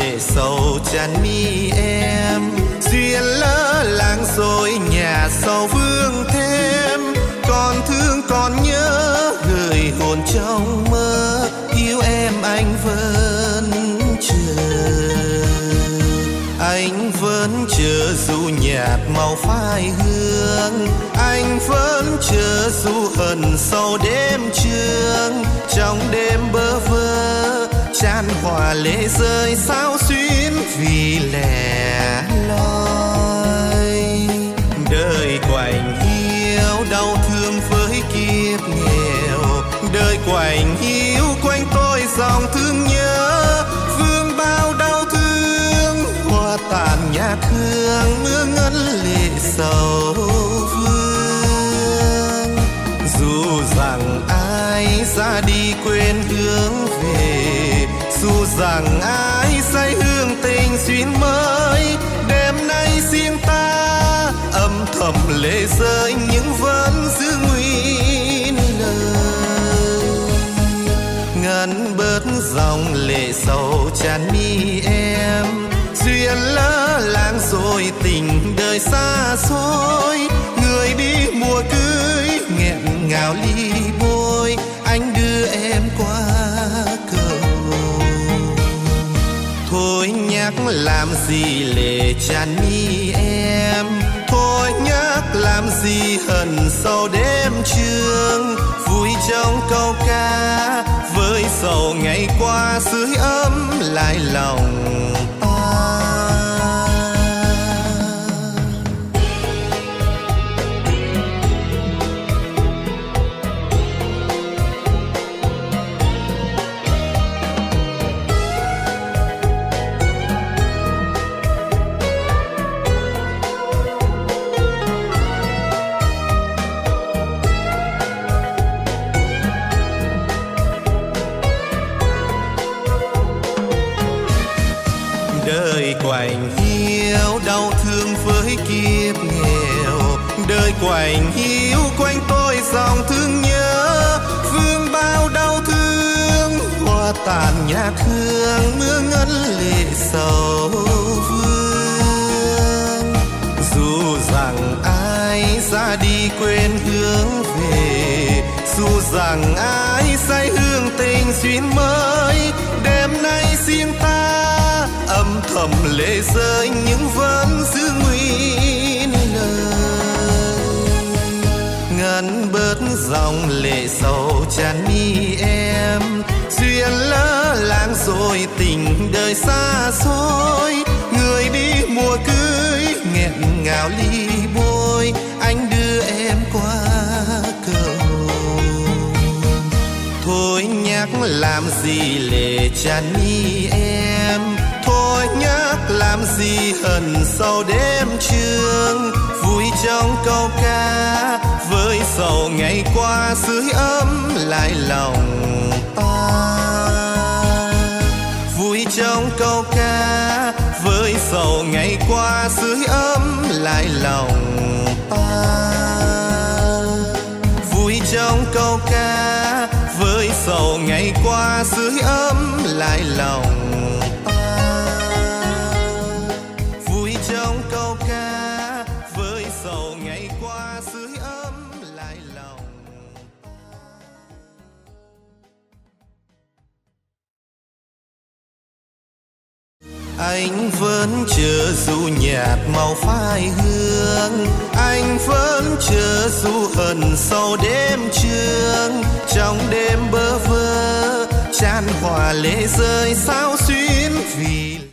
lệ sầu tràn mi em. Duyên lỡ làng rồi nhà sau vương thêm, còn thương còn nhớ gửi hồn trong mơ, yêu em anh vẫn chờ. Anh vẫn chờ dù nhạt màu phai hương, anh vẫn chờ dù hận sâu đêm trường. Trong đêm bơ vơ chan hòa lệ rơi sao xuyến vì lẻ loi. Đời quạnh hiu đau thương với kiếp nghèo, đời quạnh hiu quanh tôi dòng thương nhớ. Vương bao đau thương hoa tàn nhạt hương, mưa ngân lệ sầu vương. Dù rằng ai ra đi quên hướng về, dù rằng ai say hương tình duyên mới, đêm nay riêng ta âm thầm lệ rơi nhưng vẫn giữ nguyên lời. Ngăn bớt dòng lệ sầu tràn mi em, duyên lỡ làng rồi tình đời xa xôi. Người đi mùa cưới nghẹn ngào ly bôi, anh đưa em qua cầu. Thôi nhắc làm gì lệ tràn mi em, thôi nhắc làm gì hận sâu đêm trường. Vui trong câu ca với sầu ngày qua, sưởi ấm lại lòng ta. Đời quạnh hiu đau thương với kiếp nghèo, đời quạnh hiu quanh tôi dòng thương nhớ. Vương bao đau thương hoa tàn nhạt hương, mưa ngân lệ sầu vương. Dù rằng ai ra đi quên hướng về, dù rằng ai say hương tình duyên mới, đêm nay riêng ta âm thầm lệ rơi nhưng vẫn giữ nguyên lời. Ngăn bớt dòng lệ sầu tràn mi em, duyên lỡ làng rồi tình đời xa xôi. Người đi mùa cưới nghẹn ngào ly bôi, anh đưa em qua cầu. Thôi nhắc làm gì lệ tràn mi em, thôi nhắc làm gì hận sâu đêm trường. Vui trong câu ca với sầu ngày qua, sưởi ấm lại lòng ta. Vui trong câu ca với sầu ngày qua, sưởi ấm lại lòng ta. Vui trong câu ca với sầu ngày qua, sưởi ấm lại lòng ta. Vui trong câu ca với sầu ngày qua, sưởi ấm lại lòng. Anh vẫn chờ dù nhạt màu phai hương, anh vẫn chờ dù hận sâu đêm trường. Trong đêm bơ vơ chan hòa lệ rơi sao